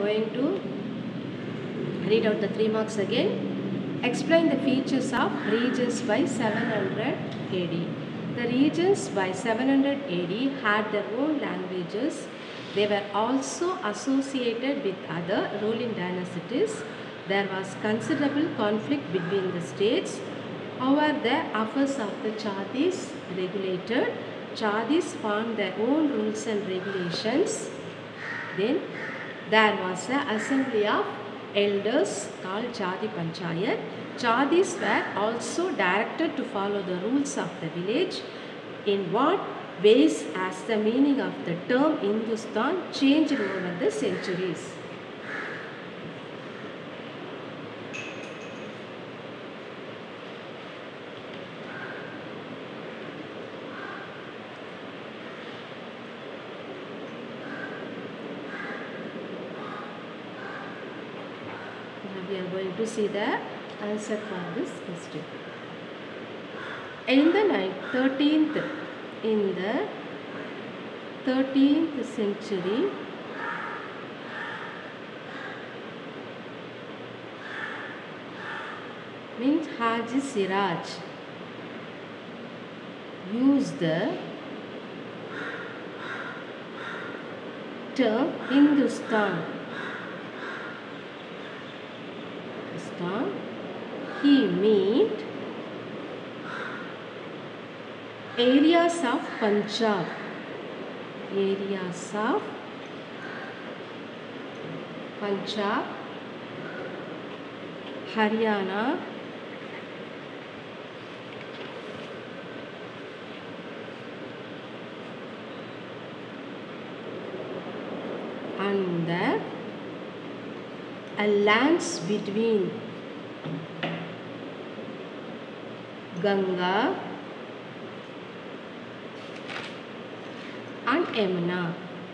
going to read out the 3 marks again. Explain the features of regions by 700 AD. The regions by 700 AD had their own languages. They were also associated with other ruling dynasties. There was considerable conflict between the states. However, the affairs of the Chadis regulated. Chadis formed their own rules and regulations. Then there was an assembly of elders called Chadi Panchayat. Chadis were also directed to follow the rules of the village. In what ways has the meaning of the term Hindustan changed over the centuries? We are going to see the answer for this question. In the 13th century, means Haji Siraj used the term Hindustan. He meant areas of Punjab, Haryana, and the lands between Ganga and Yamuna.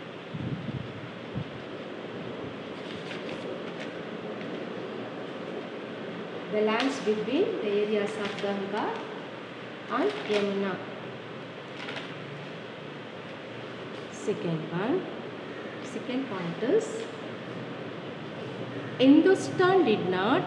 The lands between the areas of Ganga and Yamuna. Second point is Hindustan did not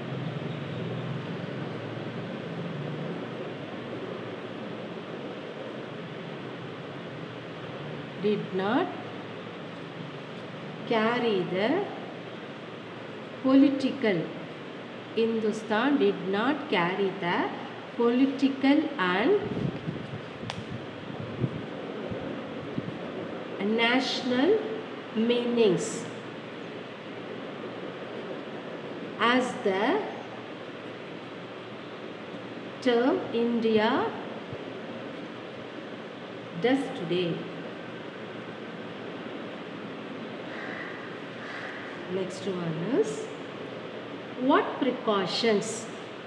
carry the political. Hindustan did not carry the political and national meanings as the term India does today. Next one is what precautions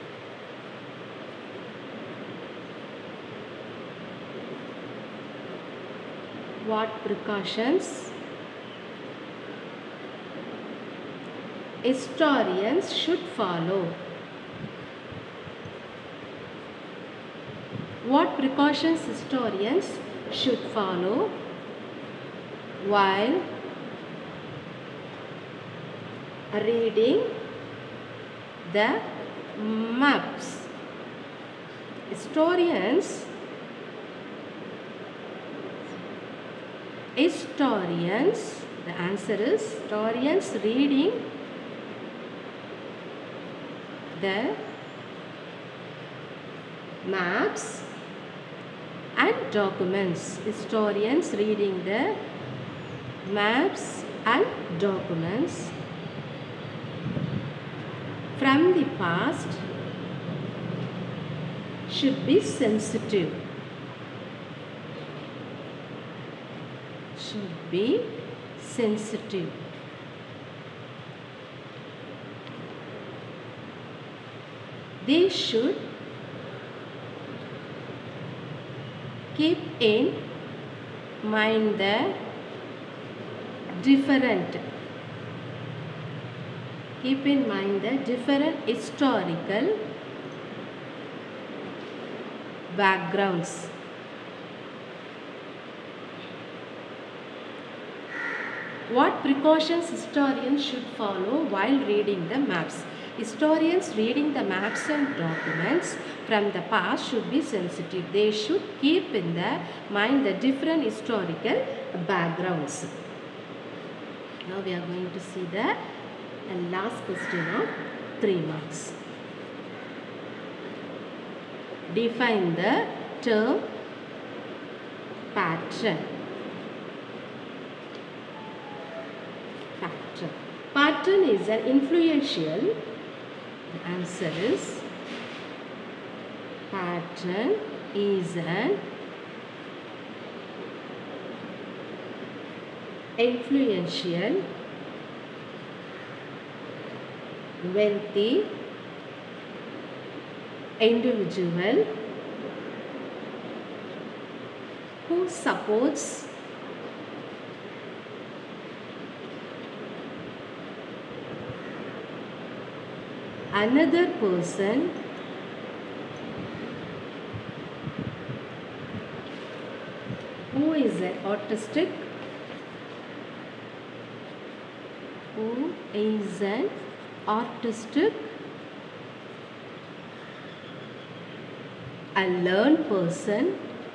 historians should follow? What precautions historians should follow while reading the maps? Historians the answer is historians reading the maps and documents. Historians reading the maps and documents from the past should be sensitive. They should keep in mind the different historical backgrounds What precautions historians should follow while reading the maps? Historians reading the maps and documents from the past should be sensitive. They should keep in the mind the different historical backgrounds. Now we are going to see the last question of 3 marks. Define the term pattern. Pattern is an influential. The answer is pattern is an influential, wealthy individual who supports another person who is an artistic, a learned person,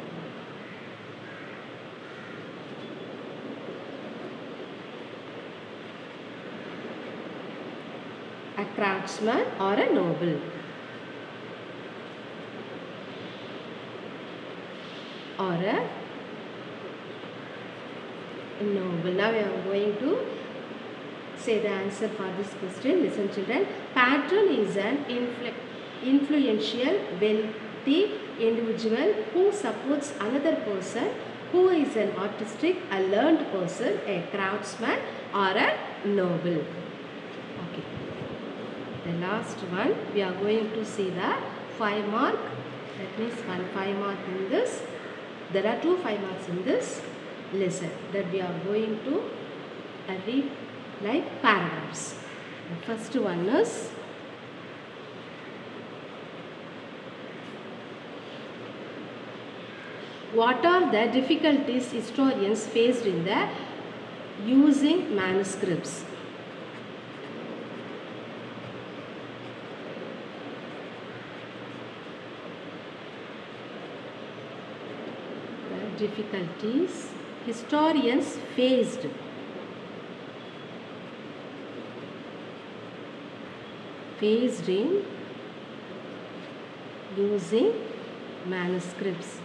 a craftsman or a noble. Or a noble. Now we are going to say the answer for this question. Listen children. Patron is an influential, wealthy individual who supports another person who is an artistic, a learned person, a craftsman or a noble. Okay. The last one we are going to see the 5 mark. That means 5 mark in this. There are 2 5 marks in this lesson that we are going to read like paragraphs. The first one is what are the difficulties historians faced in the using manuscripts? The difficulties historians faced in using manuscripts.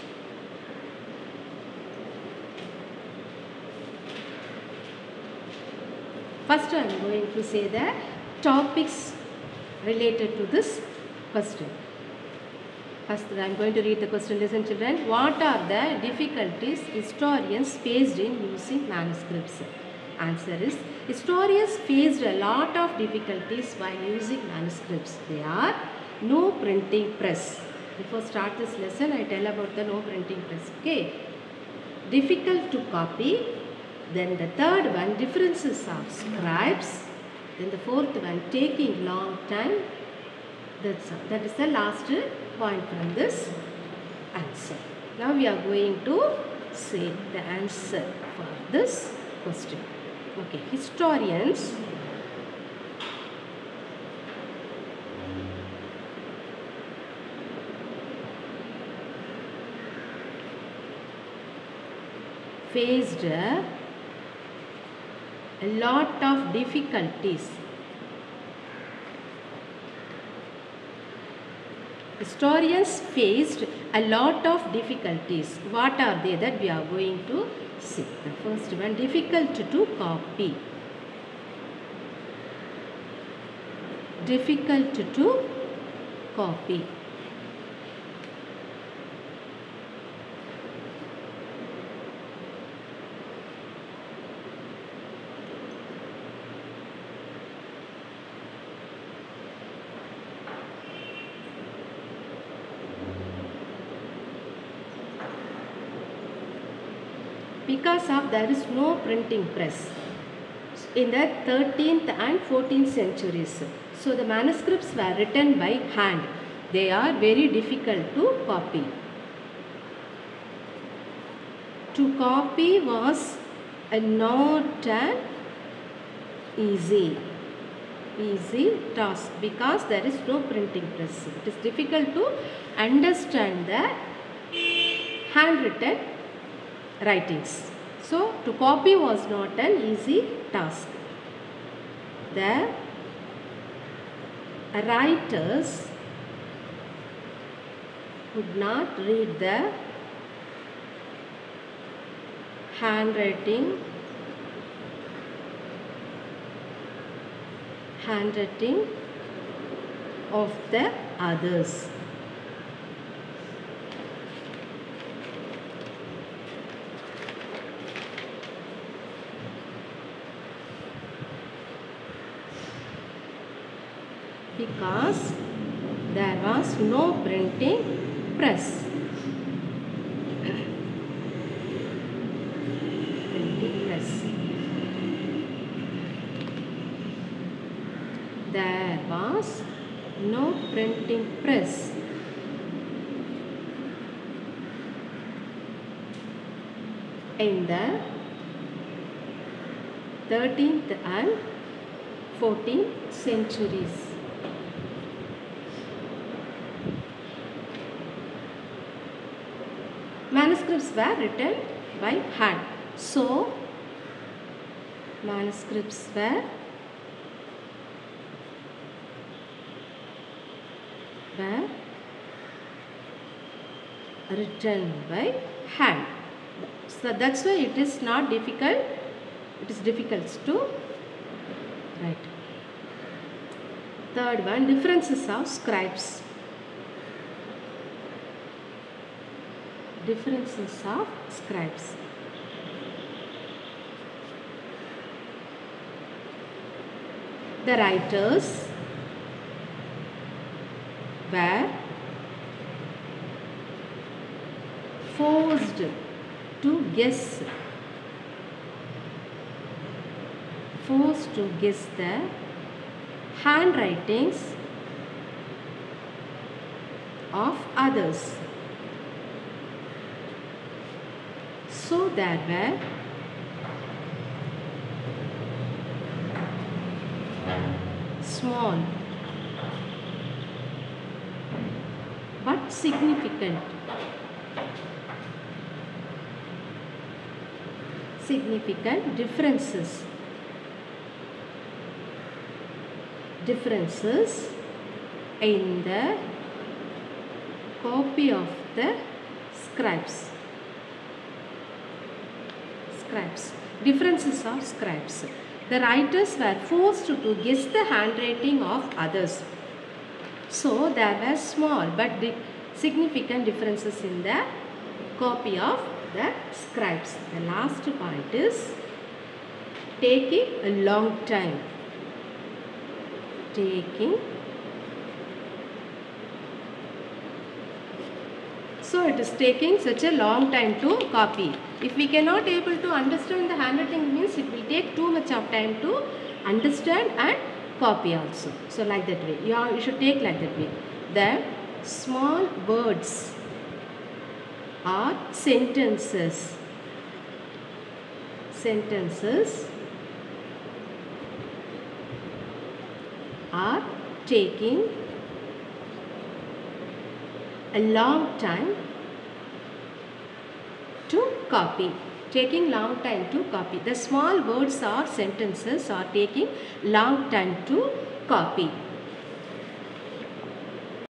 First I am going to say the topics related to this question. First I am going to read the question. Listen children. What are the difficulties historians faced in using manuscripts? Answer is historians faced a lot of difficulties while using manuscripts. They are no printing press. Before start this lesson I tell about the no printing press. Okay. Difficult to copy. Then the third one, differences of scribes. Then the fourth one, taking long time. That is the last point from this answer. Now we are going to say the answer for this question. Okay, historians faced a lot of difficulties. Historians faced a lot of difficulties. What are they that we are going to see? The first one, difficult to copy. Difficult to copy. Because of there is no printing press in the 13th and 14th centuries. So the manuscripts were written by hand. They are very difficult to copy. To copy was not an easy task because there is no printing press. It is difficult to understand the handwritten writings. So to copy was not an easy task. The writers could not read the handwriting of the others. Because there was no printing press. There was no printing press. In the 13th and 14th centuries. Manuscripts were written by hand. So, manuscripts were written by hand. So that's why it is not difficult. It is difficult to write. Third one, differences of scribes. Differences of scribes. The writers were forced to guess the handwritings of others. So there were small but significant differences in the copy of the scribes. Differences of scribes. The writers were forced to guess the handwriting of others. So there were small but significant differences in the copy of the scribes. The last point is taking a long time. So it is taking such a long time to copy. If we cannot able to understand the handwriting, means it will take too much of time to understand and copy also. So like that way, you should take like that way. The small words or sentences are taking a long time to copy. The small words or sentences are taking long time to copy.